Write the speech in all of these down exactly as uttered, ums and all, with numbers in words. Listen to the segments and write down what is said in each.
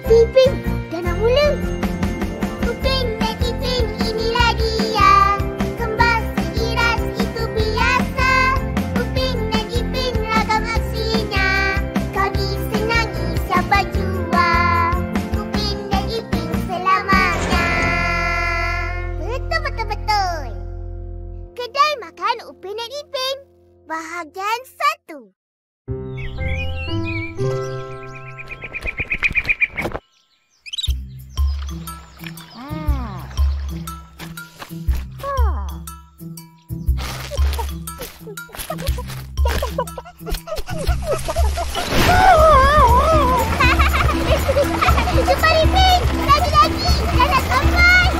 Ipin, dah nak mula. Upin dan Ipin, inilah dia. Kembar seiras itu biasa. Upin dan Ipin, ragam aksinya. Kau disenangi siapa jua. Upin dan Ipin selamanya. Betul-betul-betul. Kedai makan Upin dan Ipin. Bahagian satu. Cepat Ipin! Lagi-lagi! Dah nak sampai!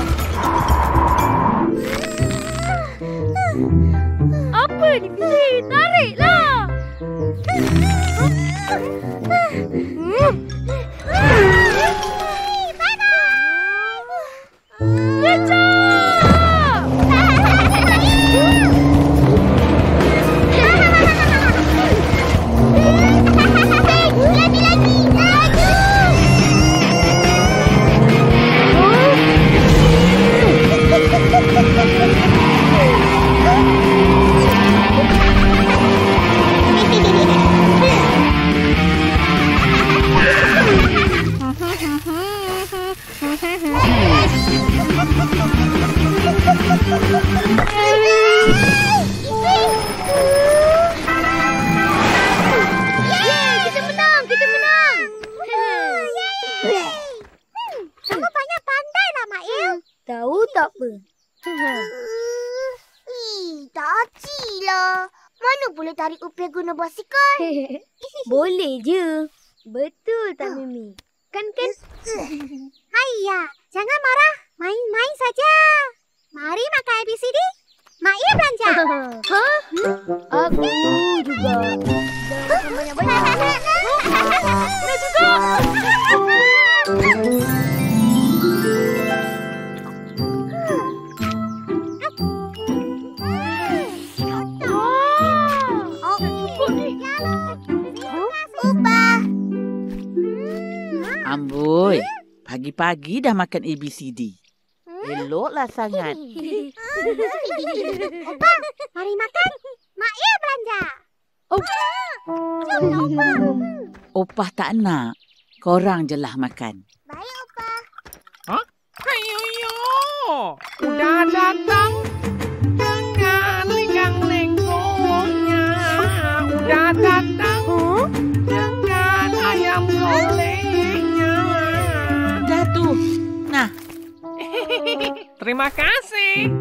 Apa ni, Ipin? Tariklah! Tak apa. Ih, tak acilah. Mana boleh tarik Upin guna basikal? Boleh je. Betul tak, Mimi? Kan, kan? Hayya, jangan marah. Main-main saja. Mari makan A B C D. Mak Ia belanja. Ha? Aku juga. Jangan banyak-banyak. Nak juga. Amboi, pagi-pagi dah makan A B C D. Eloklah sangat. Opa, mari makan. Mak Ia belanja. Oh. Jom, Opa. Opah tak nak. Korang je lah makan. Baik, Opa. Hah? Ayo, yo. Udah datang dengan linggang-lenggongnya. Udah datang dengan ayam gorengnya. Dah tu. Nah. Terima kasih.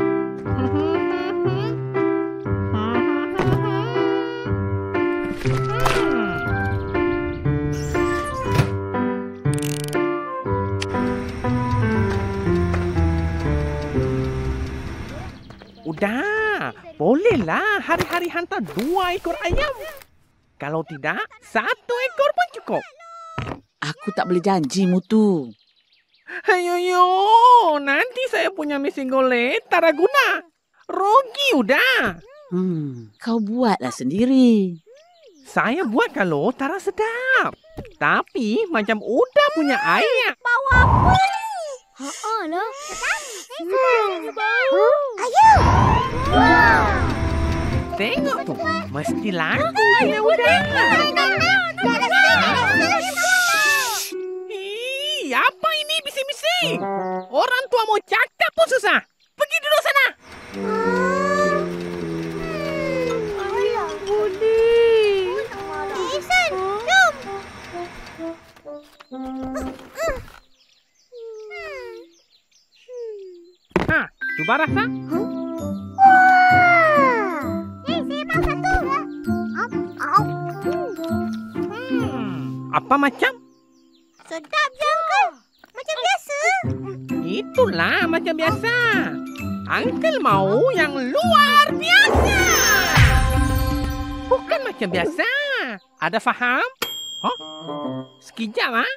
Udah, bolehlah hari-hari hantar dua ekor ayam. Kalau tidak, satu ekor pun cukup. Aku tak boleh janji, Mutu. Ayo, yo, nanti saya punya mesin golek tak ada guna. Rugi udah. Hmm, kau buatlah sendiri. Saya buat kalau tak ada sedap. Tapi macam udah punya air. Bawa apa? Haa lah. Hmm. Ayo. Wow. Tengok tu, mesti laku punya udah. Ih, apa ini bising-bising? Orang tua mau cakap pun susah. Pergi duduk sana. Alah, Boleh. Ihsan, jom. Ha, cuba rasa. Wah. Eh, saya mau satu. Op, op. Hmm, apa macam? Sedap je, Uncle. Macam biasa. Itulah macam biasa. Uncle mau yang luar biasa. Bukan macam biasa. Ada faham? Hah? Sekejap, ha?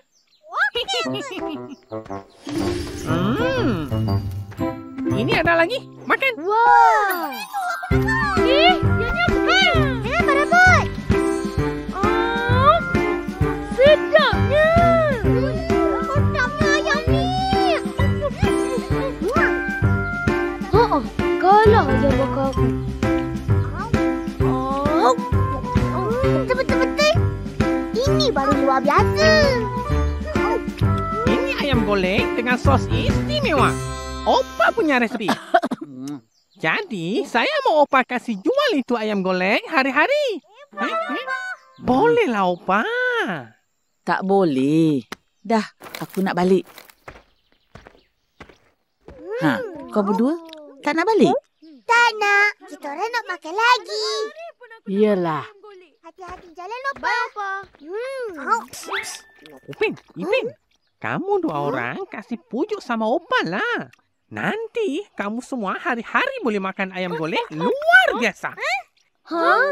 Hmm. Ini ada lagi. Makan. Wow. Eh, yang ni apa? Saya berebut. Oh, sedapnya. luar biasa. Ini ayam goreng dengan sos istimewa. Opa punya resepi. Jadi, saya mau Opa kasih jual itu ayam goreng hari-hari. Eh, eh? Bolehlah, Opa. Tak boleh. Dah, aku nak balik. Ha, kau berdua tak nak balik? Tak nak. Kita orang nak makan lagi. Iyalah. Hati-hati jalan, Opa. Bye, Opa. Hmm. Oh. Upin, Ipin. Kamu dua orang kasih pujuk sama Opa lah. Nanti kamu semua hari-hari boleh makan ayam goreng luar biasa. Hah?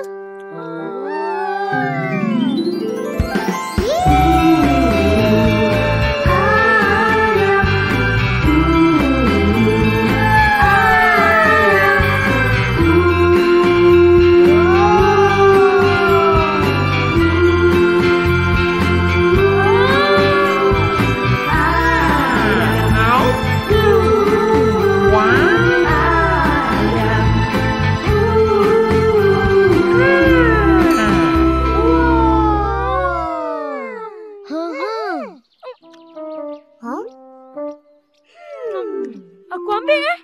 Aku ambil eh.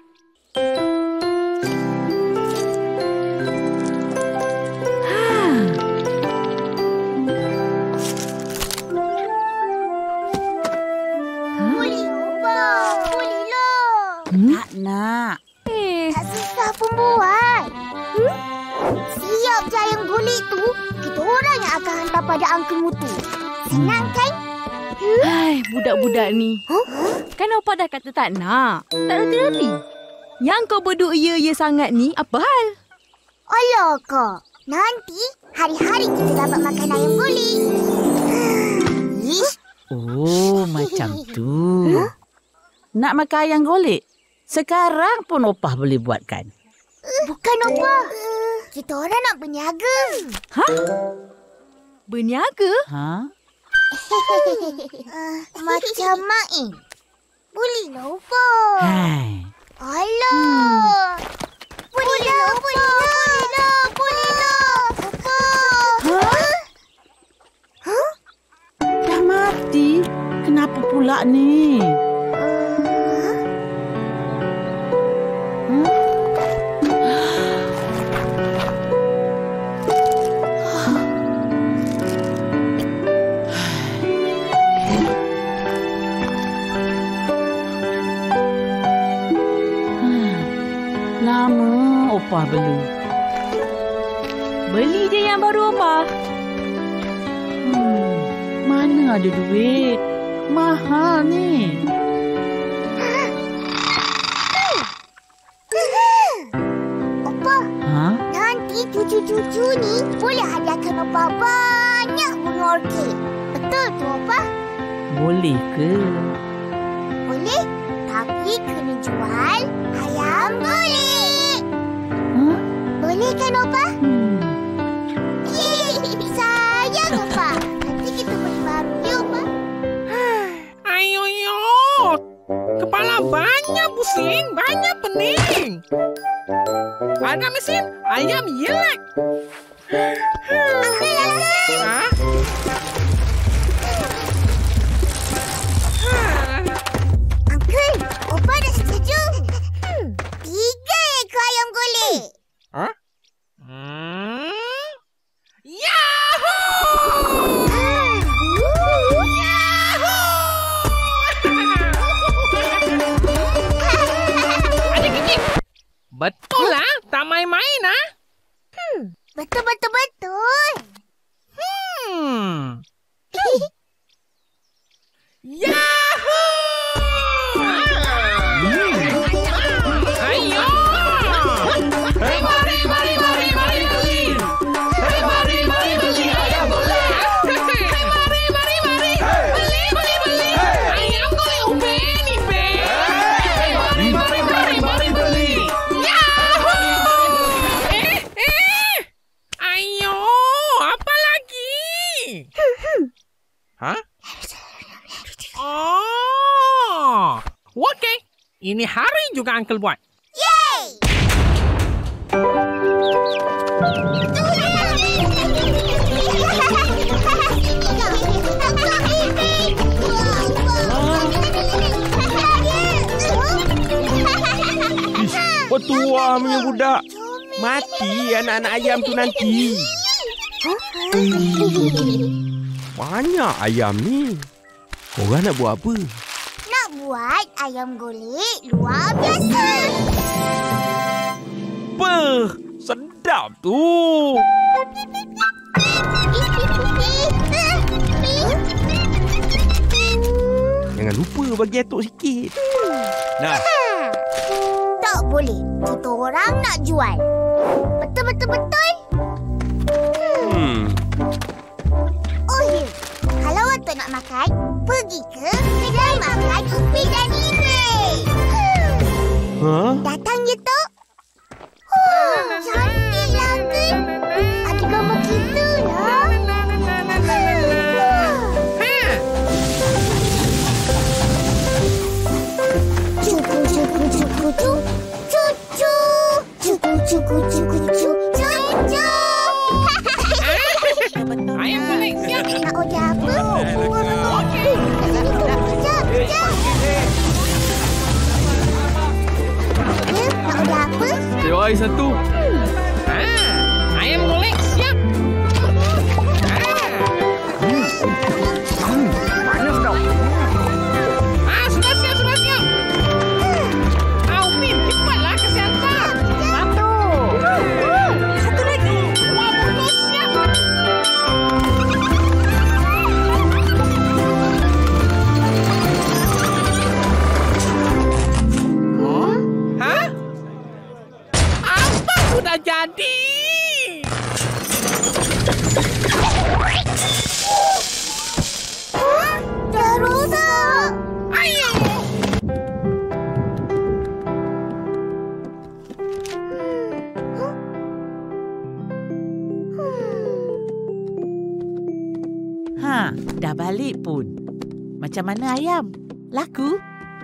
Boleh, Opa. Bolehlah. Tak nak. Eh, Tak susah pun buat. Hmm? Siap je ayam golek tu, kita orang yang akan hantar pada Uncle Mutu. Senang kan? hai, budak-budak ni. Huh? Kan Opa dah kata tak nak. Tak reti-reti. Yang kau berduk ya-ya sangat ni, apa hal? Alah kak, nanti hari-hari kita dapat makan ayam golek. Ish, Oh, macam tu. Nak makan ayam golek? Sekarang pun Opah boleh buatkan. bukan Opa. Kita orang nak berniaga. Berniaga? Ha? Uh, macam Main. Bolehlah Opa. Hai. Alah. Bolehlah Opa. Bolehlah. Bolehlah. Opa. Huh? Dah mati. Kenapa pula ni? Hmm? Lama Opah beli. Beli je yang baru Opa. Hmm, mana ada duit? Mahal ni. Opa, Ha? nanti cucu-cucu ni boleh hadiahkan Opa banyak bunga orkid. Betul tu Opa? Boleh ke? Boleh, tapi kena jual ayam golek. Ha? Boleh kan Opa? Hmm. Sayang Opa. Nanti kita beli baru ya Opa. Ayo, yo. Kepala banyak pusing, banyak pening. Ada mesin ayam yelek. Uncle, Uncle. Hah? Uncle, Opa dah setuju. Tiga ekor ayam golek. Hah? Hmm? Yahoo! Adik kecil. Betul lah, tak main-main ah. Betul, betul, betul. Hmm. Yahoo! Ayo! Mari, mari, mari, mari, mari beli. Mari, mari, mari beli ayam golek. Mari, mari, mari beli, beli, beli ayam golek Upin, Ipin. Mari, mari, mari, mari beli. Yahoo! Eh, eh. Ayo, apa lagi? Hah? Oh, okey. Ini hari juga Uncle buat. Yeay! Wah, punya budak. Mati anak-anak ayam tu nanti. Banyak ayam ni. Korang nak buat apa? Nak buat ayam golek luar biasa. Beuh, sedap tu. Jangan lupa bagi atuk sikit. Nah. Tak boleh. Kita orang nak jual. Betul-betul-betul? Hmm. Oh ya. Kalau atuk nak makan, pergi ke kedai makan Upi dan Ime. Ha? Datang je, Tok. Oh, cantik lah, Uncle. Ada gambar kita lah. Cuku, cuku, cuku, cuku. Cucu. Cuku, cuku, cuku, cuku. Cucu. Ayam golek siap. Nak order apa? Okey. Sekejap, sekejap. Ya, nak order apa? Teh ais satu. Ah, ayam golek siap. Panas tau. Ah, sudah siap, sudah siap. Ah, Upin, cepatlah kasih hantar. Satu. Satu lagi. Wah, bungkus siap. Hah? Apa sudah jadi? Dah rosak. Ayo. Ha, dah balik pun. Macam mana ayam? Laku?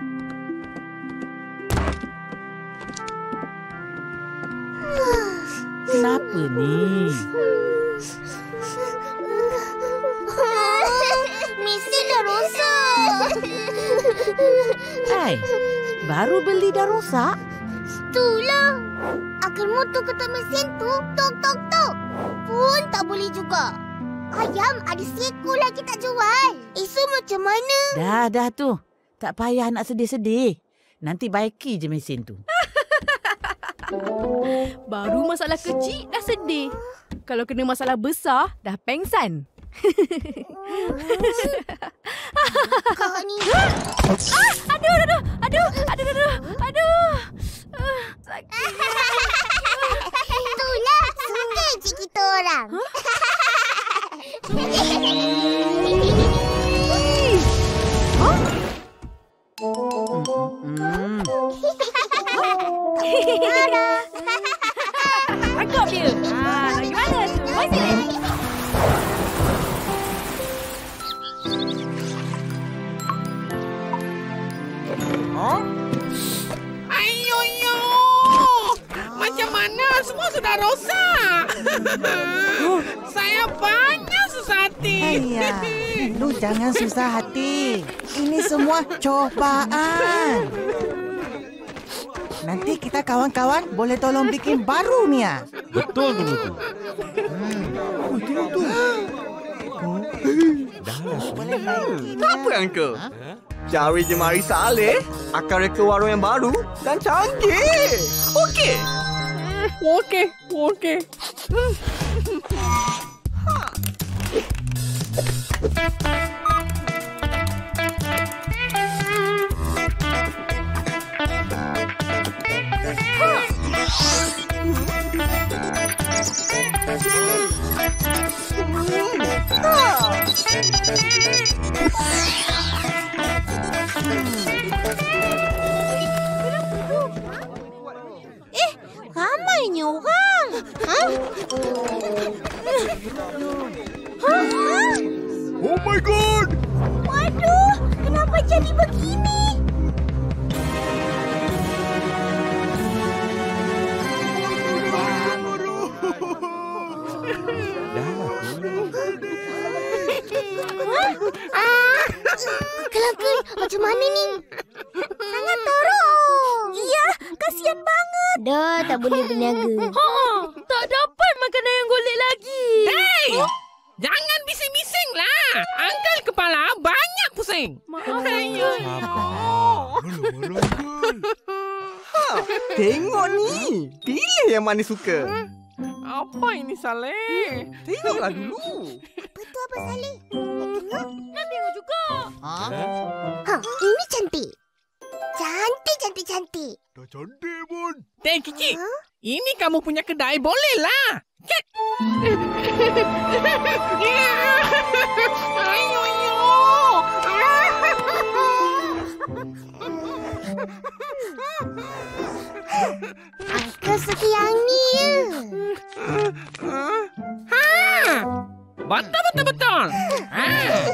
Kenapa ni? Mesin dah rosak. Hai, baru beli dah rosak? Itulah. Akan motor ketuk mesin tu, tok tok tok. Pun tak boleh juga. Ayam ada seekor lagi tak jual. Isu macam mana? Dah, dah tu. Tak payah nak sedih-sedih. Nanti baiki je mesin tu. Baru masalah kecil dah sedih. Kalau kena masalah besar, dah pengsan. Kau ni. Ah, aduh, aduh, aduh, aduh, aduh, aduh. Ah, sakit. Itulah suka cik kita orang. Hmm. Tangkap dia. Ah, lagi mana tu? Mari sini. Ayo, yo. Macam mana? Semua sudah rosak. Saya banyak susah hati. Ayah, lu jangan susah hati. Ini semua cobaan. Nanti kita kawan-kawan boleh tolong bikin baru ni ya. Betul tu tu. Hmm. Oh, tengok tu. Dah lah. Boleh baiki ni. Apa Uncle? Ha? Cari jemari Saleh akan reka warung yang baru dan canggih. Okey. Okey, okey. Eh, ramainya orang. Ha? Ha? Oh my god! Waduh, kenapa jadi begini? Dah lah. Uncle, Uncle, macam mana ni? Sangat teruk. Iya, Kasian banget. Dah, tak boleh berniaga. Ha, tak dapat makan ayam golek lagi. Hei! Jangan bising-bising lah. Angkat kepala banyak pusing. Maaf. Ha, tengok ni. Pilih yang mana suka. Apa ini Saleh? Tengoklah dulu. Apa tu Abang Saleh? Nak tengok? Nak tengok juga. Ha? Ha, ini cantik. Cantik, cantik, cantik. Dah cantik pun. Teh Kiki, ini kamu punya kedai boleh lah. Cek. Ayo, ayo. Uncle suka yang ni ya. Ha. Betul, betul, betul. Ha.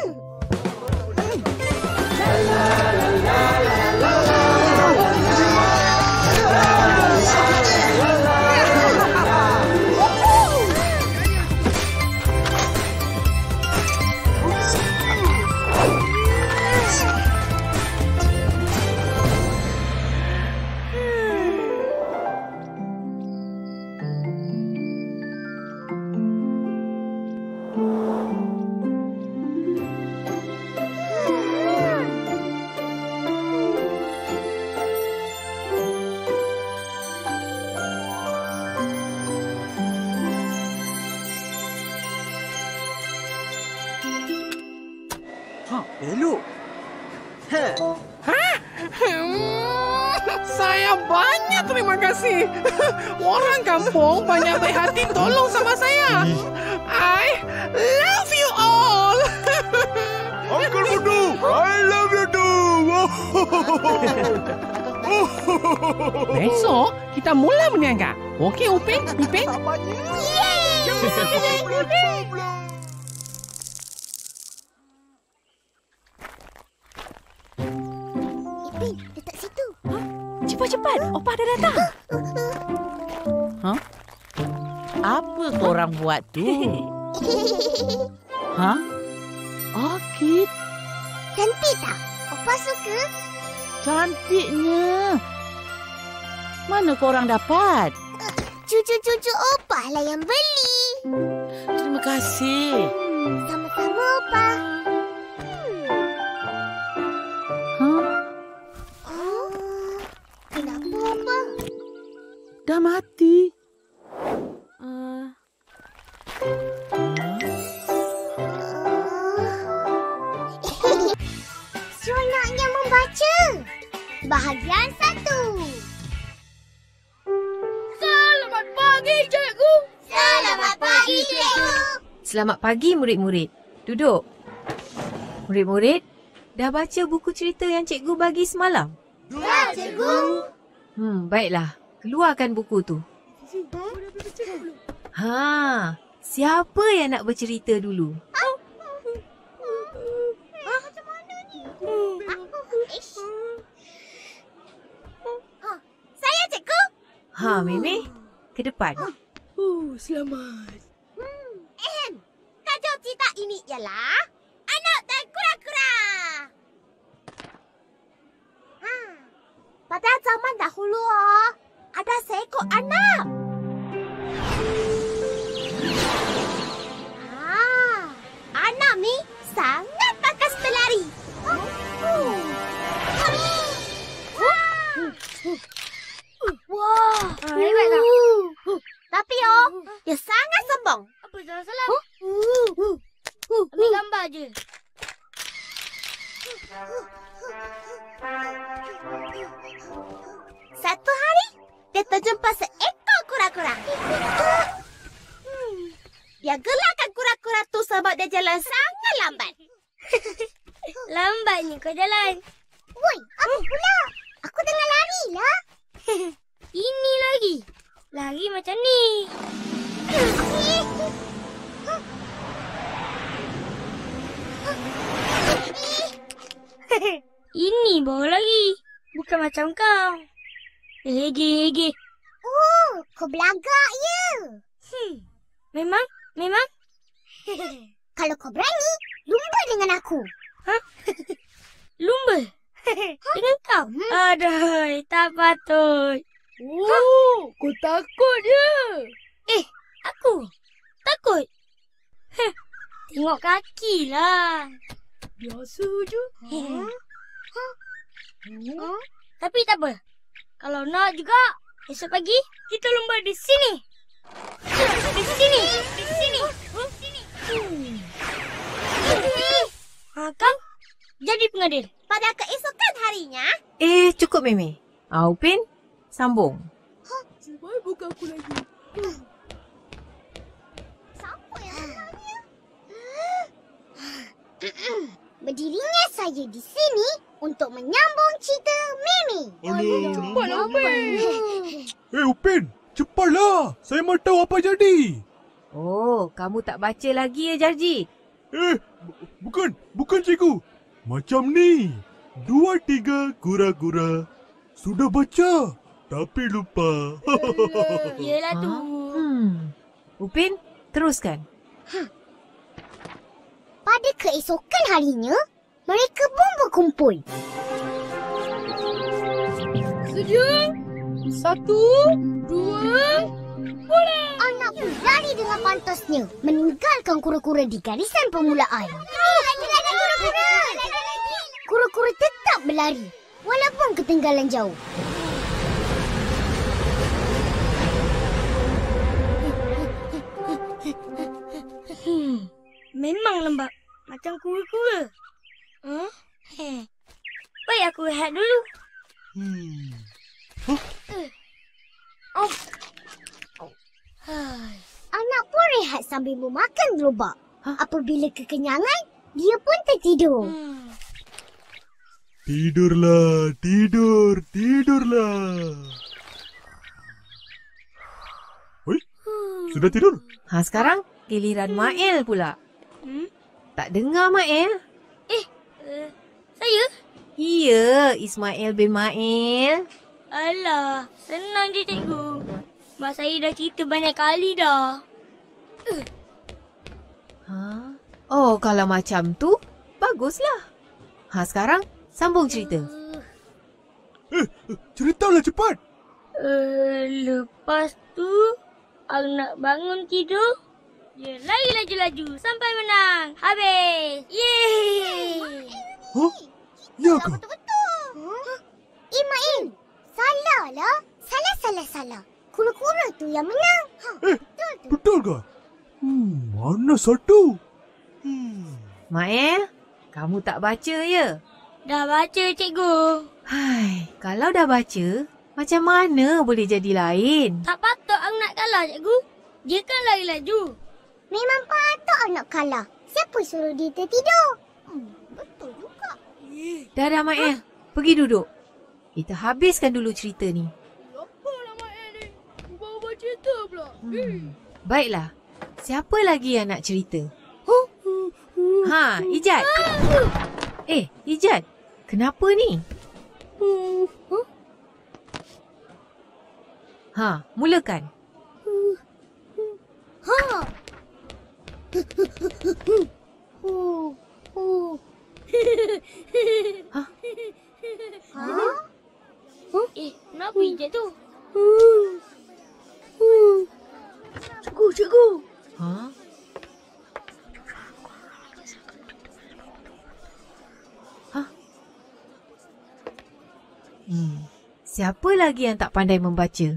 Elok. Ha. Hmm, saya banyak terima kasih. Orang kampung banyak baik hati tolong sama saya. I love you all. Uncle Budu, I love you too. Besok kita mula berniaga. Okey Upin, Ipin? Ipin, letak situ. Cepat-cepat. Opah dah datang. Ha? Apa korang buat tu? Ha? Orkid? Cantik tak? Opa suka? Cantiknya. Mana korang dapat? Cucu-cucu Opa lah yang beli. Terima kasih. Sama-sama Opa. Ha? Oh, kenapa Opa? Dah mati. Uh, Seronoknya membaca. Bahagian satu. Selamat pagi, cikgu. Selamat pagi, cikgu. Selamat pagi murid-murid. Duduk. Murid-murid, dah baca buku cerita yang cikgu bagi semalam? Dah, cikgu. Hmm, baiklah. Keluarkan buku tu. Ha, siapa yang nak bercerita dulu? Ish. Ha, saya, cikgu. Ha, Mimi, ke depan. Oh, selamat. Hmm, ehem. Tajuk cerita ini ialah Anak dan Kura-Kura. Ha, pada zaman dahulu, oh, ada seekor anak. Ah, anak ni sangat bakat berlari. Wah, hebat tak? Tapi oh, dia sangat sombong. Apa salah-salah? Ambil gambar je. Satu hari, dia terjumpa seekor kura-kura. Hmm. Dia gelakkan kura-kura tu sebab dia jalan sangat lambat. Lambat ni kau jalan. Woi, apa pula? Aku tengah lari lah. Ini lagi. Lari macam ni. Ini bawa lagi. Bukan macam kau. Legi-legi. Oh, kau belagak ya? Hmm, memang, memang. Kalau kau berani, lumba dengan aku. Hah? Lumba? Dengan kau? Hmm? Aduh, tak patut. Oh, kau takut je. Eh, aku takut. Heh, tengok kaki lah. Biasa je. Hmm. Hmm. Tapi tak apa. Kalau nak juga, esok pagi kita lomba di sini. Di sini. Di sini. Di sini. Hmm. Ha, kau jadi pengadil. Pada keesokan harinya. Eh, cukup Meme. Ah, Upin, sambung. Cuba buka aku lagi. Siapa yang sebenarnya? Berdirinya saya di sini untuk menyambung cerita Mimi. Alah, Cepatlah, Upin. Eh, Upin, cepatlah. Saya mahu tahu apa jadi. Oh, kamu tak baca lagi ya, Jarji? Eh, bu- bukan, bukan cikgu. Macam ni. Dua, tiga, kura-kura. Sudah baca, tapi lupa. Yelah tu. Hmm. Upin, teruskan. Pada keesokan harinya, mereka pun berkumpul. Sedia. Satu, dua, bola. Anak berlari dengan pantasnya, meninggalkan kura-kura di garisan permulaan. Kura-kura tetap berlari, walaupun ketinggalan jauh. Hmm, memang lembab. Macam kura-kura. Hmm? Heh. Baik aku rehat dulu. Hmm. Oh. Hai. Anak pun rehat sambil memakan gerobak. Apabila kekenyangan, dia pun tertidur. Hmm. Tidurlah, tidur, tidurlah. Oi, sudah tidur? Ha, sekarang giliran Mael pula. Hmm? Tak dengar Mael? Eh, uh, saya? Ya, Ismail bin Mael. Alah, senang je cikgu. Mak saya dah cerita banyak kali dah. Uh. Ha? Oh, kalau macam tu, baguslah. Ha, sekarang sambung cerita. Eh, ceritalah cepat. Uh, lepas tu, aku nak bangun tidur. Dia lari laju-laju sampai menang. Habis. Yeay. Hah? Ya ke? Betul-betul. Huh? Ismail, salah lah. Salah, salah, salah. Kura-kura tu yang menang. Ha, Eh, betul tu. betul ke? Hmm, mana satu? Hmm. Mael, kamu tak baca ya? Dah baca cikgu. Hai, kalau dah baca, macam mana boleh jadi lain? Tak patut aku nak kalah cikgu. Dia kan lari laju. Memang patut nak kalah. Siapa suruh dia tertidur? Hmm, betul juga. Dah dah Mael, pergi duduk. Kita habiskan dulu cerita ni. Apalah Mael ni? Bawa cerita pula. Hmm. Baiklah, siapa lagi yang nak cerita? Ha, Ijat. Eh, Ijat, kenapa ni? Ha, mulakan. Ha. Oh, oh. Ha? Ha? Eh, kenapa hijab tu? Cikgu, cikgu. Ha? Ha? Hmm. Siapa lagi yang tak pandai membaca?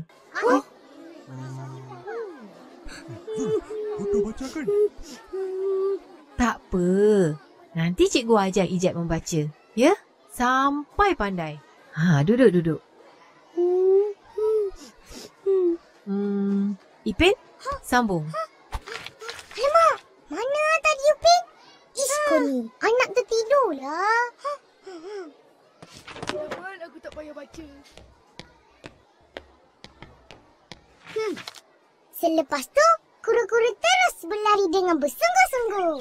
Kau dah baca kan? Tak apa. Nanti cikgu ajar Ijat membaca. Ya? Sampai pandai. Ha, duduk, duduk. Hmm. Ipin, sambung. Alamak, mana tadi Upin? Ish, kau ni. Anak tertidur lah. Jangan aku tak payah baca. Hmm. Selepas tu, kura-kura terus berlari dengan bersungguh-sungguh.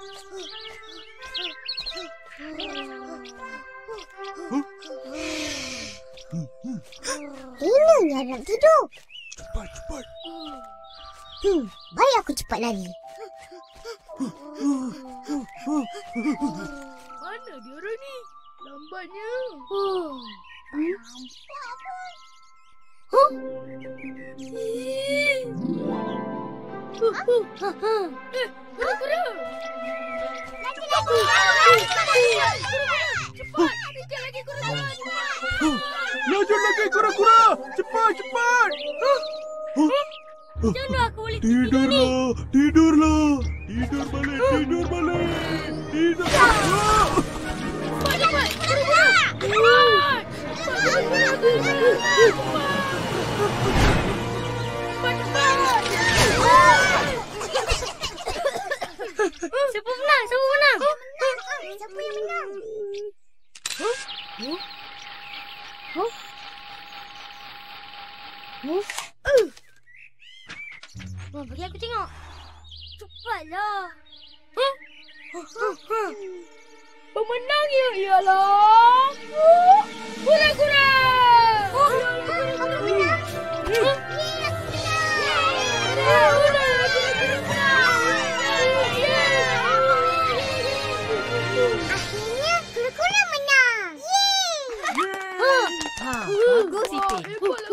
Ini anak tidur. Cepat, cepat. Hmm, baik aku cepat lari. Mana dia orang ni? Lambatnya. Oh. Hmm? Huh? Kura-kura. Cepat, kejar lagi kura-kura. Laju lagi kura-kura. Cepat, cepat. Macam mana aku boleh tidur ni? Tidurlah. Tidur balik, tidur balik. Tidur. Cepat, cepat. Kura-kura. Cepat. Siapa menang? Siapa menang? Siapa yang menang? Huh? Huh? Huh? Huh? Uh. Oh, bagi aku tengok. Cepatlah. Huh? Huh? Huh? Huh? Pemenang ya ialah kura-kura. Oh, Apa menang? Huh? Akhirnya kura-kura menang. Yeay! Ha, bagus Ipin.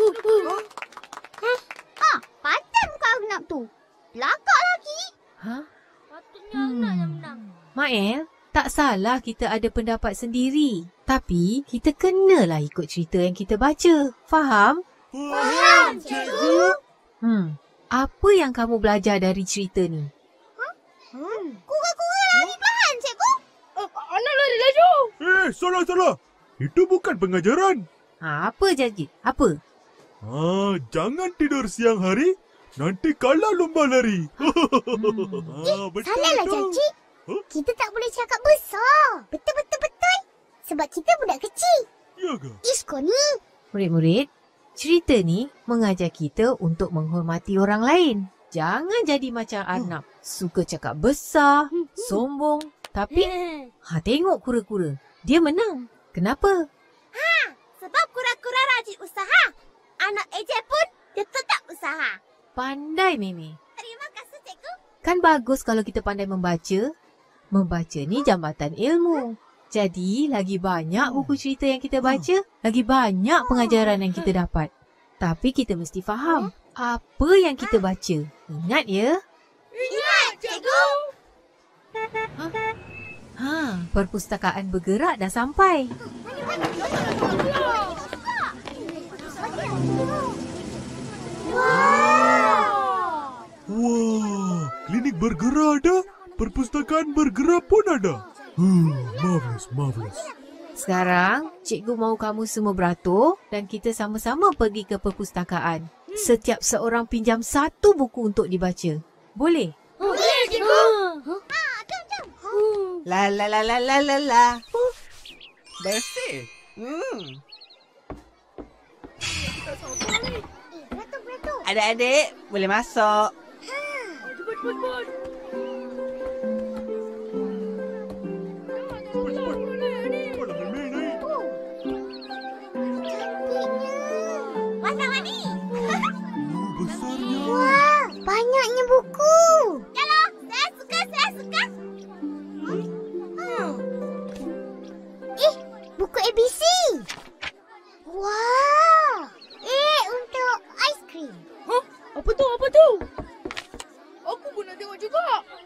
Ah, pandai muka Arnab tu. Belakang lagi. Ha? Patutnya Arnab yang menang. Mael, tak salah kita ada pendapat sendiri. Tapi, kita kenalah ikut cerita yang kita baca. Faham? Faham, cikgu. Hmm. Apa yang kamu belajar dari cerita ni? Hmm. Kura-kura lari perlahan, cikgu. Anak lari laju. Eh, salah, salah. Itu bukan pengajaran. Ha, apa Jajit? Apa? Ah, jangan tidur siang hari. Nanti kalah lomba lari. ah, betul, Salahlah, betul. Cacik. Huh? Kita tak boleh cakap besar. Betul-betul-betul. Sebab kita budak kecil. Ya ke? Ish, kau ni. Murid-murid, cerita ni mengajar kita untuk menghormati orang lain. Jangan jadi macam Arnab. Suka cakap besar, sombong. Tapi, ha tengok kura-kura. Dia menang. Kenapa? Sebab kura-kura rajin usaha. Anak ejek pun dia tetap usaha. Pandai, Meme. Terima kasih, cikgu. Kan bagus kalau kita pandai membaca. Membaca ni jambatan ilmu. Jadi, lagi banyak buku cerita yang kita baca, lagi banyak pengajaran yang kita dapat. Tapi kita mesti faham apa yang kita baca. Ingat ya? Ingat, cikgu. Ha? Ha, perpustakaan bergerak dah sampai. Wah, klinik bergerak ada. Perpustakaan bergerak pun ada. Hmm, marvelous, marvelous. Sekarang, cikgu mahu kamu semua beratur dan kita sama-sama pergi ke perpustakaan. Setiap seorang pinjam satu buku untuk dibaca. Boleh? Boleh, cikgu. La la la la la la la. Bersih. Hmm. Eh, beratur-beratur. Adik-adik, boleh masuk. Cepat, cepat, cepat. Warna-warni. Oh, besarnya. Wah, banyaknya buku. Yalah, saya suka, saya suka. Hmm. Eh, buku A B C. Wah. Eh, untuk aiskrim. Huh? Apa tu? Apa tu? Aku pun nak tengok juga.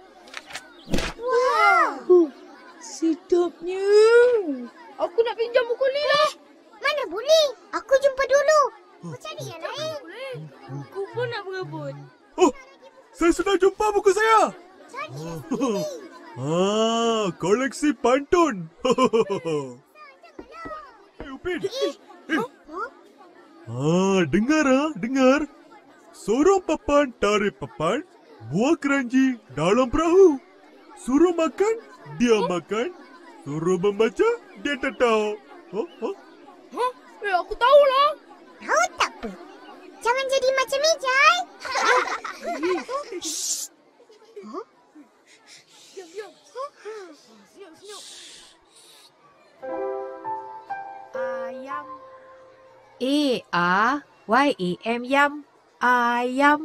Wah. Sedapnya. Aku nak pinjam buku ni lah. Mana boleh? Aku jumpa dulu. Aku cari yang lain. Boleh. Aku pun nak berebut. Oh, saya sudah jumpa buku saya. Cari yang Ah, koleksi pantun. Eh, Upin. Eh. Ah, dengar ah, dengar. Suruh papan tarik papan, buah keranji dalam perahu. Suruh makan, dia makan. Suruh membaca, dia tak tahu. Oh, oh. Hah? Eh, aku tahulah. Tahu tak apa? Jangan jadi macam Mijai. Diam, diam. Senyap, senyap. Ayam. A A Y A M yam. Ayam.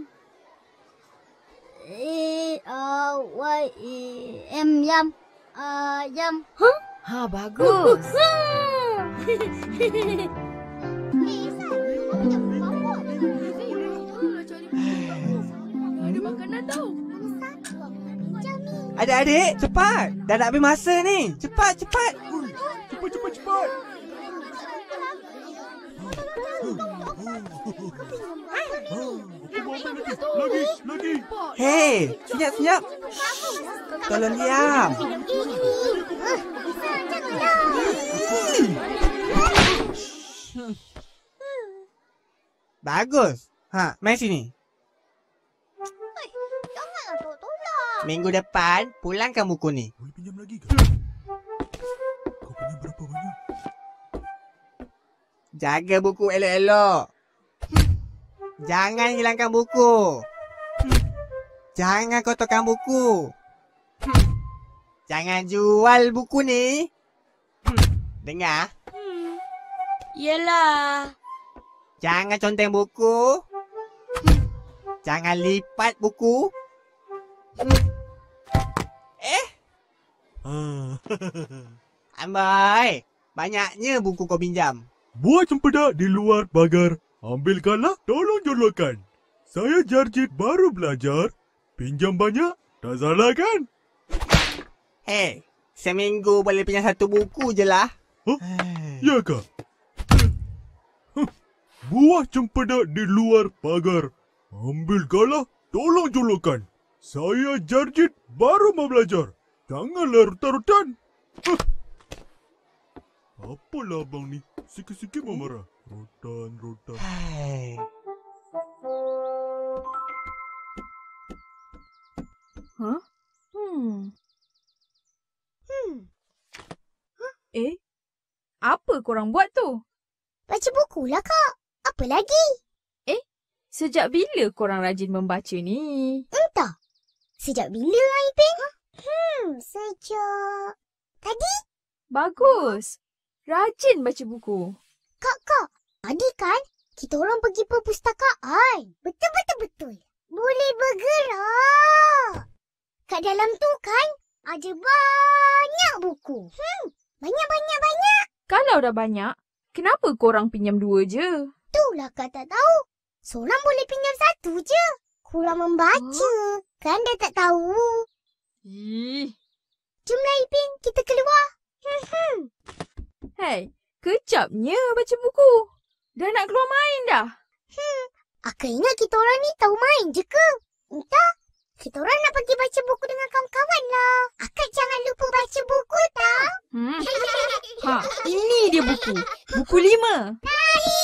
A Y E M yam. Ayam. Ha, bagus. Eh, Isan, kamu jangan mabuk. Adik-adik, cepat. Dah nak habis masa ni. Cepat, cepat. Cepat, cepat, cepat. Lagi, lagi. Hei, senyap, senyap. Tolong diam. Bagus. Ha, main sini. Janganlah tolak-tolak. Minggu depan, pulangkan buku ni. Boleh pinjam lagi ke? Kau pinjam berapa banyak? Jaga buku elok-elok. Jangan hilangkan buku. Jangan kotorkan buku. Jangan jual buku ni. Dengar? Yelah. Jangan conteng buku. Jangan lipat buku. Eh? Ah. Amboi, banyaknya buku kau pinjam. Buah cempedak di luar pagar. Ambilkanlah, tolong jolokkan. Saya Jarjit baru belajar. Pinjam banyak, tak salah kan? Hei, seminggu boleh pinjam satu buku je lah. Huh? Ya kah? Huh. Buah cempedak di luar pagar. Ambilkanlah, tolong jolokkan. Saya Jarjit baru mau belajar. Janganlah rutan-rutan. Huh. Apalah abang ni? Sikit-sikit memarah. Rotan, rotan. Hai. Huh? Hmm. Hmm. Eh? Apa korang buat tu? Baca buku lah, Kak. Apa lagi? Eh? Sejak bila korang rajin membaca ni? Entah. Sejak bila, Aiping? Hmm, sejak... Tadi? Bagus. Rajin baca buku. Kak, Kak. Tadi kan, kita orang pergi perpustakaan. Betul-betul-betul. Boleh bergerak. Kat dalam tu kan, ada banyak buku. Hmm, banyak-banyak-banyak. Kalau dah banyak, kenapa korang pinjam dua je? Itulah Kak tak tahu. Seorang boleh pinjam satu je. Kurang membaca. Hmm? Kan dah tak tahu. Ih. Jomlah Ipin, kita keluar. Hmm, hmm. Hei, kejapnya baca buku. Dah nak keluar main dah. Hmm, Akak ingat kita orang ni tahu main je ke? Entah. Kita orang nak pergi baca buku dengan kawan-kawan lah. Akak jangan lupa baca buku tau. Hmm. Ha, ini dia buku. Buku lima. Tahi!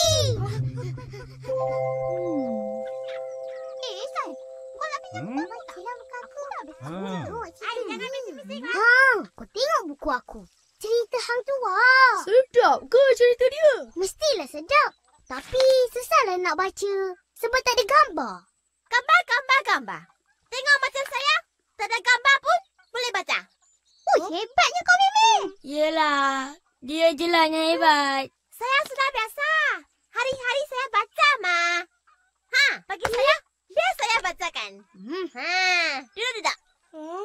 Hmm. Eh, San. Kau nak pinjam buku hmm? baca lah buku aku. Hmm. Ay, jangan bisik-bisik. Ha, kau tengok buku aku. Cerita hang tua. Sedap ke cerita dia? Mestilah sedap. Tapi susahlah nak baca. Sebab tak ada gambar. Gambar, gambar, gambar. Tengok macam saya. Tak ada gambar pun boleh baca. Oh, hebatnya kau, Mimi. Yelah. Dia je lah yang hebat. Saya sudah biasa. Hari-hari saya baca, Ma. Ha, bagi saya, biar saya bacakan. Hmm. Ha, duduk tidak? Hmm.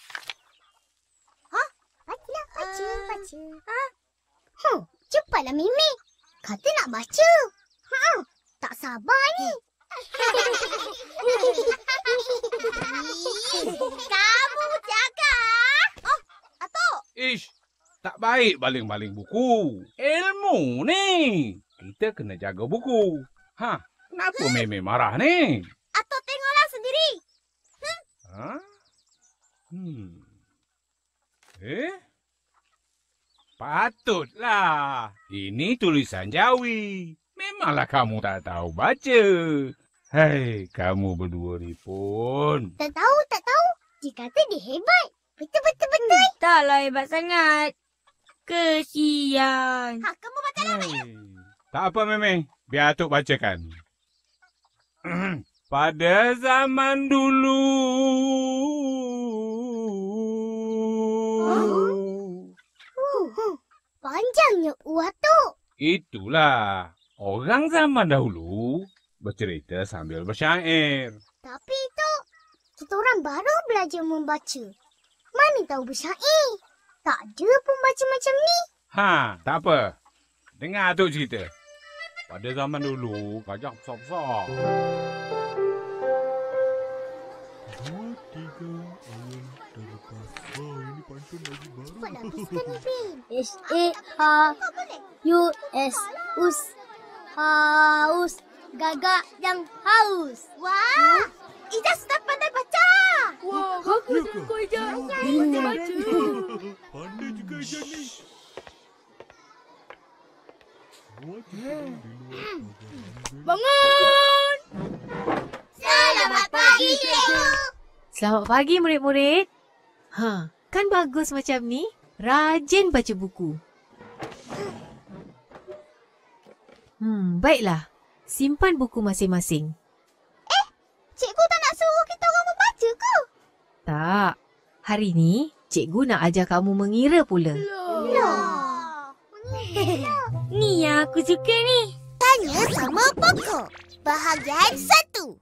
Hah? Baca, baca, uh, baca. Ha? Huh, cepatlah, Mimi. Kata nak baca. Ha, tak sabar ni. Kamu jaga. Oh, Atuk. Ish, tak baik baling-baling buku. Ilmu ni. Kita kena jaga buku. Ha, kenapa Meme marah ni? Atuk tengoklah sendiri. Hmm? Ha? Hmm. Eh? Patutlah. Ini tulisan Jawi. Memanglah kamu tak tahu baca. Hei, kamu berdua ni pun. Tak tahu, tak tahu. Dia kata dia hebat. Betul-betul-betul. Hmm, taklah hebat sangat. Kesian. Ha, kamu baca lah, Mak. Tak apa, Meme. Biar Atuk bacakan. Pada zaman dulu. Oh. Panjangnya Atuk. Itulah. Orang zaman dahulu bercerita sambil bersyair. Tapi Tok, kita orang baru belajar membaca. Mana tahu bersyair? Tak ada pun baca macam ni. Ha, tak apa. Dengar Atuk cerita. Pada zaman dulu, gajah besar-besar. Dua, tiga, ayam, Cepat habiskan ni, Bin. S A H U S. Us. Haus. Gagak yang haus. Wah, Ijaz sudah pandai baca. Wah, bagus Ya ke? kau Ijaz. Ya, Pandai baca. Pandai juga Ijaz ni. Buat kita di luar pagar. Bangun! Selamat pagi, cikgu. Selamat pagi murid-murid. Ha, kan bagus macam ni. Rajin baca buku. Hmm, baiklah. Simpan buku masing-masing. Cikgu tak nak suruh kita orang membaca ke? Tak. Hari ni, cikgu nak ajar kamu mengira pula. Ni yang aku suka ni. Tanya sama pokok. Bahagian satu.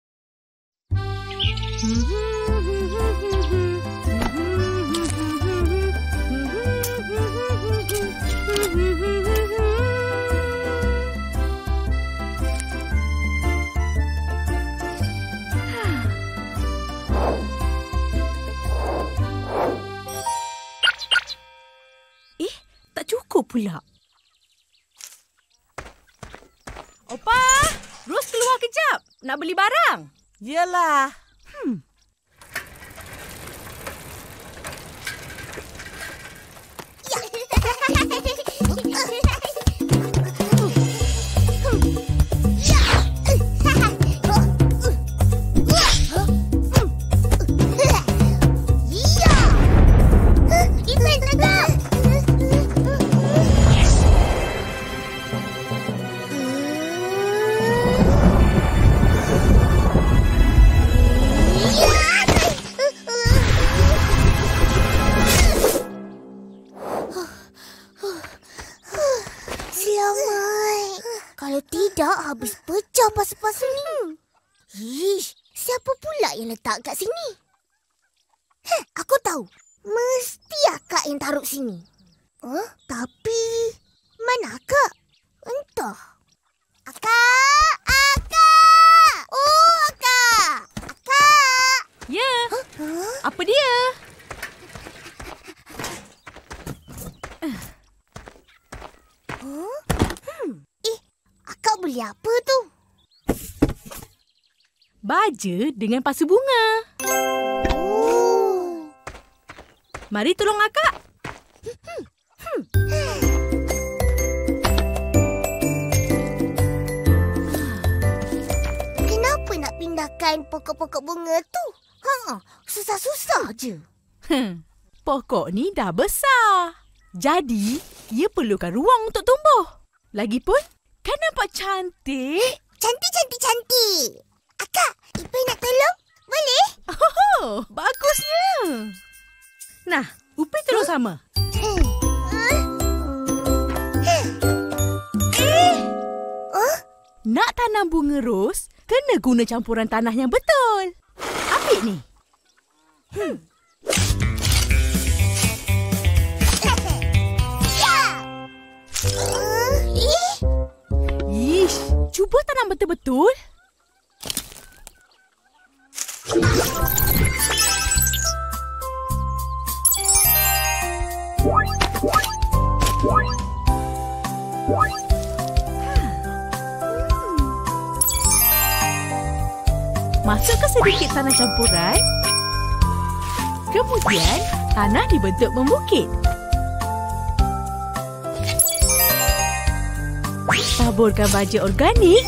Eh, tak cukup pula. Opa, Ros keluar kejap. Nak beli barang. Yelah. Hmm. Kalau tidak, habis pecah pasu-pasu ni. Ish, siapa pula yang letak kat sini? Heh, aku tahu. Mesti akak yang taruh sini. Huh? Tapi, mana akak? Entah. Akak! Akak! Oh, akak! Akak! Ya. Huh? Huh? Apa dia? Huh? Hmm. Eh, akak beli apa tu? Baja dengan pasu bunga. Oh. Mari tolong akak. Hmm. Kenapa nak pindahkan pokok-pokok bunga tu? Ha, susah-susah je. Hmm. Pokok ni dah besar. Jadi, ia perlukan ruang untuk tumbuh. Lagipun, kan nampak cantik? Cantik-cantik-cantik. Akak, Ipin nak tolong? Boleh? Oh, bagusnya. Nah, Upin terus sama. Hmm. Eh? Huh? Nak tanam bunga ros, kena guna campuran tanah yang betul. Ambil ni. Hmm. Ish, cuba tanam betul-betul. Masukkan sedikit tanah campuran. Kemudian, tanah dibentuk membukit. Taburkan baja organik.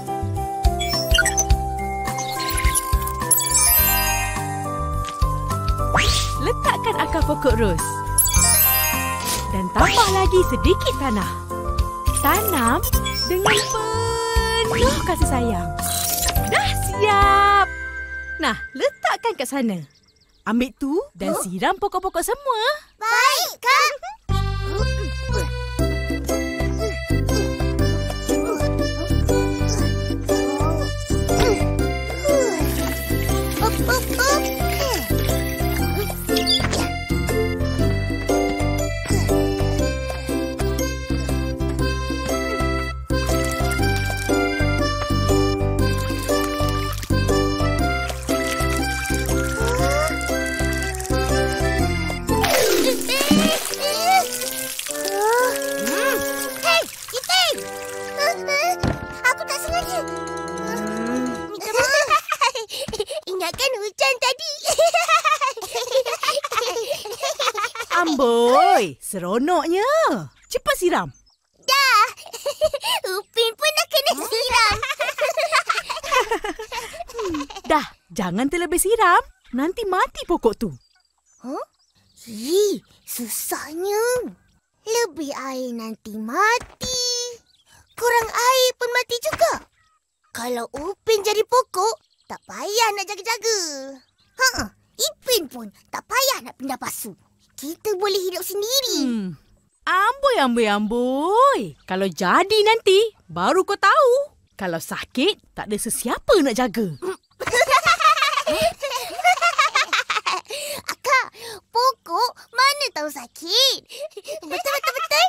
Letakkan akar pokok ros. Dan tambah lagi sedikit tanah. Tanam dengan penuh kasih sayang. Dah siap. Nah, letakkan kat sana. Ambil tu dan siram pokok-pokok semua. Baik, Kak. Oi, seronoknya. Cepat siram. Dah. Upin pun dah kena siram. Dah, jangan terlebih siram. Nanti mati pokok tu. Huh? Hi, susahnya. Lebih air nanti mati. Kurang air pun mati juga. Kalau Upin jadi pokok, tak payah nak jaga-jaga. Ha, Ipin pun tak payah nak pindah pasu. Kita boleh hidup sendiri. Hmm. Amboi, amboi, amboi. Kalau jadi nanti, baru kau tahu. Kalau sakit, tak ada sesiapa nak jaga. Akak, pokok mana tahu sakit? Betul, betul, betul.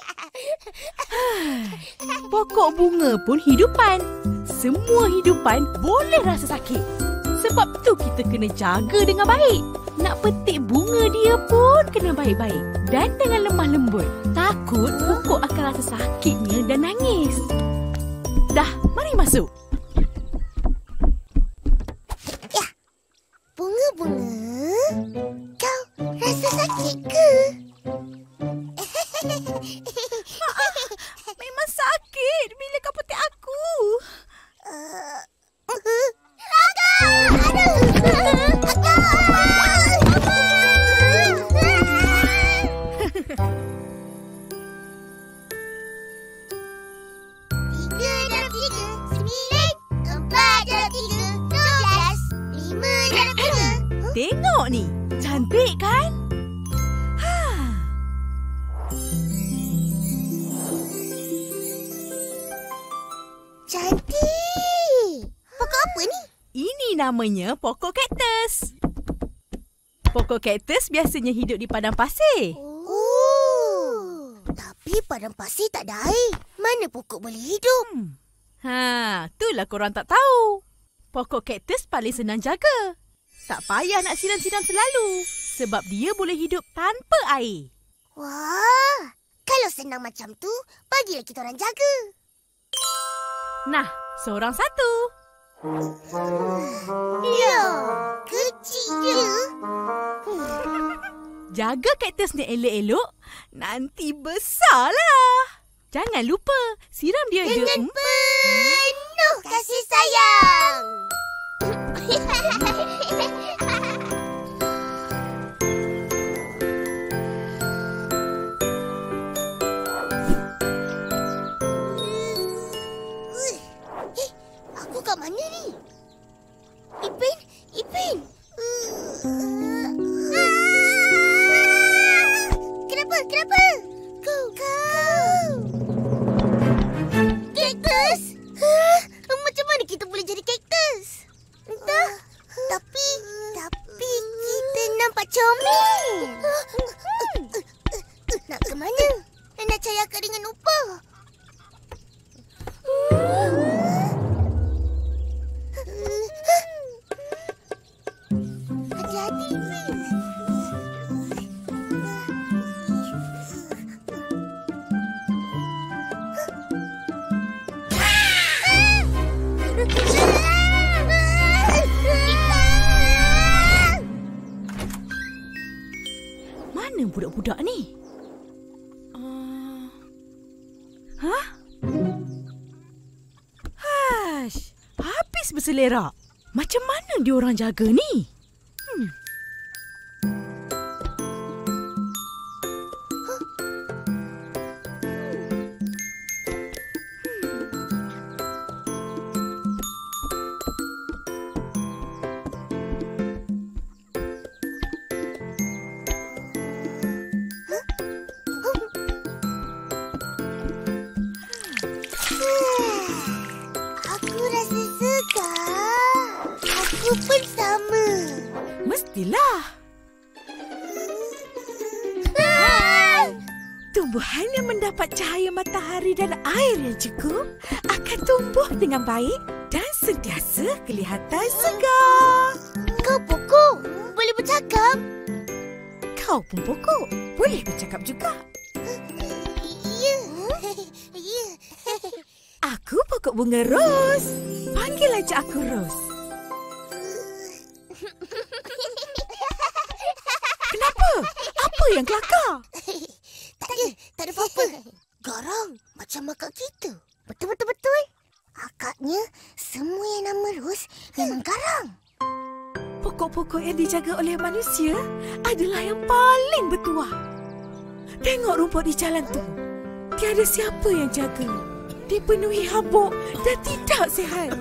Pokok bunga pun hidupan. Semua hidupan boleh rasa sakit. Sebab tu kita kena jaga dengan baik. Nak petik bunga dia pun kena baik-baik. Dan dengan lemah lembut. Takut pokok akan rasa sakitnya dan nangis. Dah, mari masuk. Ya, bunga-bunga, kau rasa sakit ke? Memang sakit bila kau petik aku. Uh, Akak! Aduh! Akak! Tiga dalam tiga, sembilan. Empat dalam tiga, dua belas. Lima dalam tiga. Tengok ni, cantik kan? Ha. Cantik! Pokok apa ni? Ini namanya pokok kaktus. Pokok kaktus biasanya hidup di padang pasir. Oh. Tapi padang pasir tak ada air. Mana pokok boleh hidup? Hmm. Ha, itulah korang tak tahu. Pokok kaktus paling senang jaga. Tak payah nak siram-siram selalu. Sebab dia boleh hidup tanpa air. Wah, kalau senang macam tu, bagilah kita orang jaga. Nah, seorang satu. Ya, kecil je. Jaga kaktus ni elok-elok, nanti besarlah. Jangan lupa, siram dia dengan de- penuh kasih sayang. Aku kat mana ni? Ipin, Ipin. Kenapa? Kenapa? Kau, kau. Kaktus. Macam mana kita boleh jadi kaktus? Entah. Tapi, tapi kita nampak comel. Nak ke mana? Nak cari akak dengan upah. Hati-hati, Ipin. Mana budak-budak ni? Uh... Hah? Hash, habis berselerak. Macam mana diorang jaga ni? Hmm. Aku rasa segar. Aku pun sama. Mestilah. Tumbuhan yang mendapat cahaya matahari dan air yang cukup akan tumbuh dengan baik dan sentiasa kelihatan segar. Kau pokok, boleh bercakap? Kau pun pokok, boleh bercakap juga. Ya. Ya. Aku pokok bunga ros. Panggil aja aku Ros. Kenapa? Apa yang kelakar? macam akak kita. Betul-betul-betul. Akaknya semua yang nama ros memang garang. Pokok-pokok yang dijaga oleh manusia adalah yang paling bertuah. Tengok rumput di jalan tu. Tiada siapa yang jaga. Dipenuhi habuk dan tidak sihat.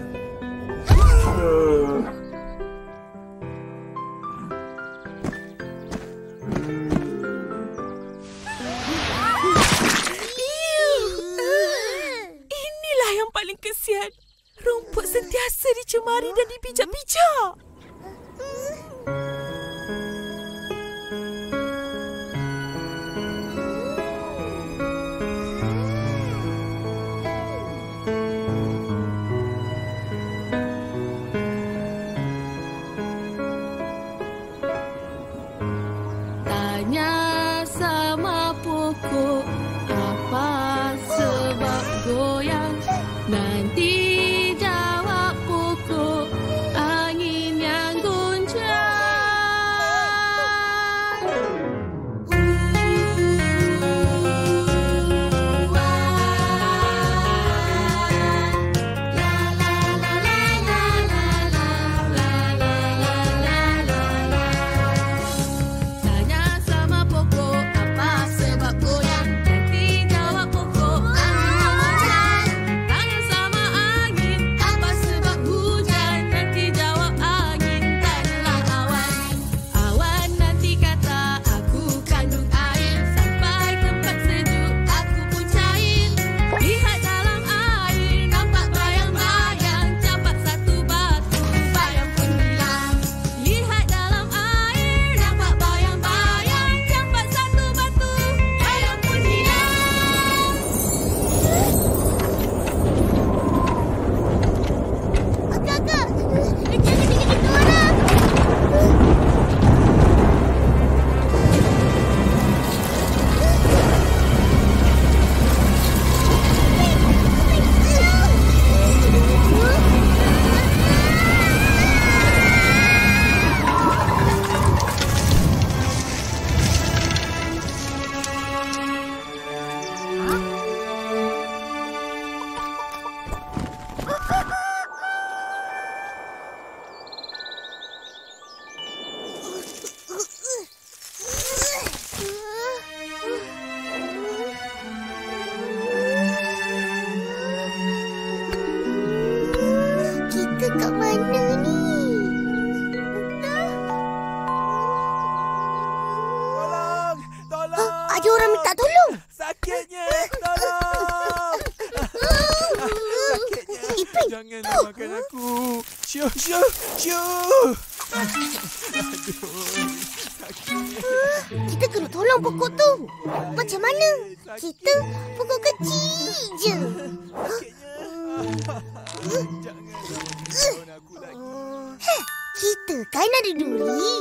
Inilah yang paling kesian. Rumput sentiasa dicemari dan dipijak-pijak. Tanya sama pokok, apa sebab goyang? Nanti jawab pokok, angin yang goncang. Tanya sama pokok, apa sebab goyang? Nanti jawab pokok, angin yang goncang. Tanya sama angin, apa sebab hujan? Nanti jawab angin tanlah awan. Awan nanti kata, aku kandung air. Sampai tempat sejuk, aku pun cair. Lihat dalam air, nampak bayang-bayang. Campak satu batu, bayang pun hilang. Lihat dalam air, nampak bayang-bayang. Campak satu batu, bayang pun hilang. Akak-akak, jangan tinggal kita orang. Kita kat mana ni? Tolong! Tolong! Ada orang minta tolong. Sakitnya! Tolong! Sakitnya! Ipin, Jangan tu. makan aku! Syuh, syuh, syuh! Aduh, sakit. Kita kena tolong pokok tu. Macam mana? Kita pokok kecil je. Jangan aku lagi. Heh, kita kan ada duri.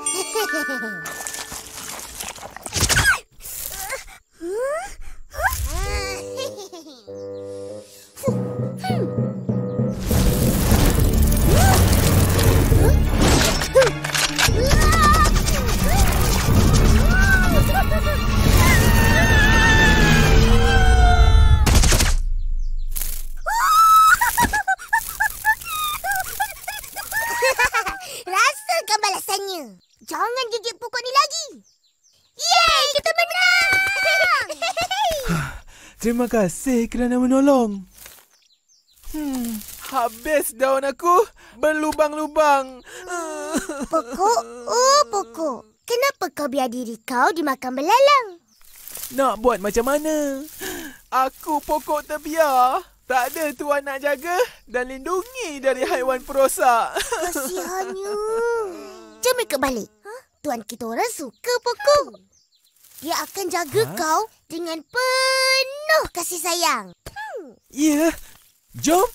Rasakan balasannya. Jangan gigit pokok ni lagi. Yeay, kita menang! Terima kasih kerana menolong. Hmm, habis daun aku berlubang-lubang. Pokok, oh pokok. Kenapa kau biar diri kau dimakan belalang? Nak buat macam mana? Aku pokok terbiar. Tak ada tuan nak jaga dan lindungi dari haiwan perosak. Kasihannya. Jom ikut balik. Tuan kita orang suka pokok. Dia akan jaga ha? kau dengan penuh kasih sayang. Ya, yeah. Jom.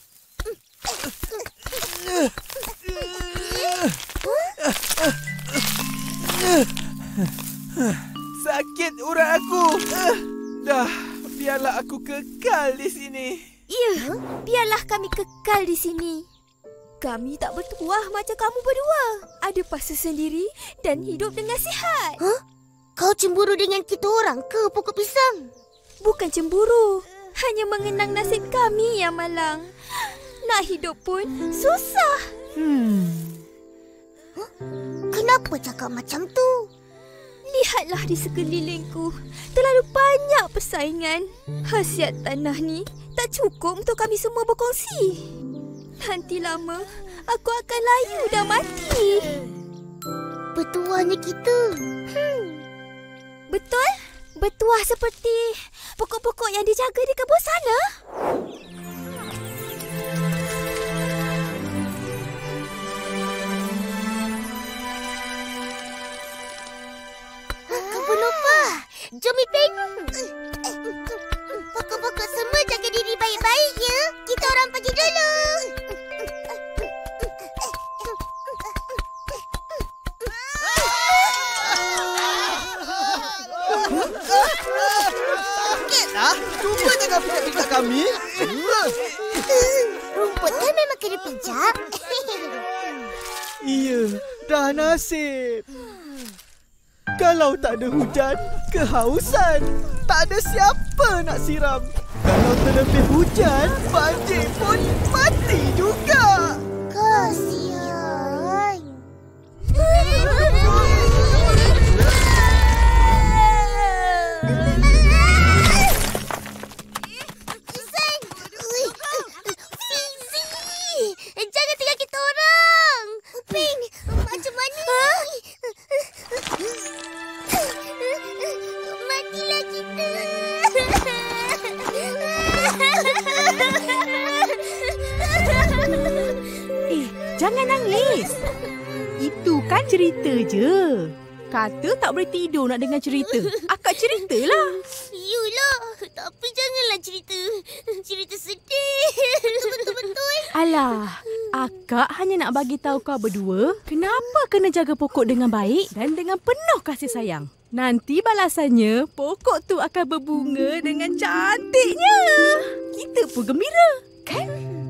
Sakit urat aku. Dah, biarlah aku kekal di sini. Ya, biarlah kami kekal di sini. Kami tak bertuah macam kamu berdua. Ada fasa sendiri dan hidup dengan sihat. Huh? Kau cemburu dengan kita orang ke pokok pisang? Bukan cemburu. hanya mengenang nasib kami yang malang. Nak hidup pun susah. Hmm. Huh? Kenapa cakap macam tu? Lihatlah di sekelilingku. Terlalu banyak persaingan. Khasiat tanah ni tak cukup untuk kami semua berkongsi. Nanti lama, aku akan layu dan mati. Bertuahnya kita. Hmm. Betul? Bertuah seperti pokok-pokok yang dijaga di kebun sana. Kebun apa? Jom Ipin. Pokok-pokok semua jaga diri baik-baik ya. Kita orang pergi dulu. Sakitlah. Cuba jangan pijak-pijak kami. Rumput kan memang kena pijak. Iya, dah nasib. Kalau tak ada hujan, kehausan. Tak ada siapa nak siram. Kalau terlebih hujan, banjir pun mati juga. Kasihan. Jangan tinggal kita orang. Upin, macam mana ni? Matilah kita. Eh, jangan nangis. Itu kan cerita je. Kata tak boleh tidur nak dengar cerita. Akak ceritalah. Yulah, tapi janganlah cerita. Cerita sedih. Betul-betul. Alah, akak hanya nak bagi tahu kau berdua kenapa kena jaga pokok dengan baik dan dengan penuh kasih sayang. Nanti balasannya pokok tu akan berbunga dengan cantiknya. Kita pun gembira, kan?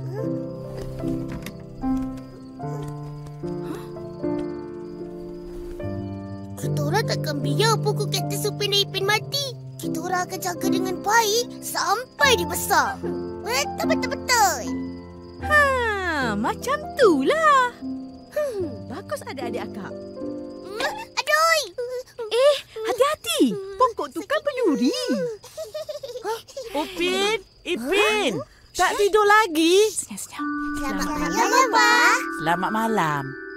Kita orang takkan biar pokok kaktus Upin dan Ipin mati. Kita orang akan jaga dengan baik sampai dia besar. Betul-betul. Ha, macam tu lah. Hmm, bagus adik-adik akak. Aduh. Eh, hati-hati. Pokok tu kan berduri. Upin, Ipin, tak tidur lagi? Senyap-senyap. Selamat malam, Abah. Selamat malam.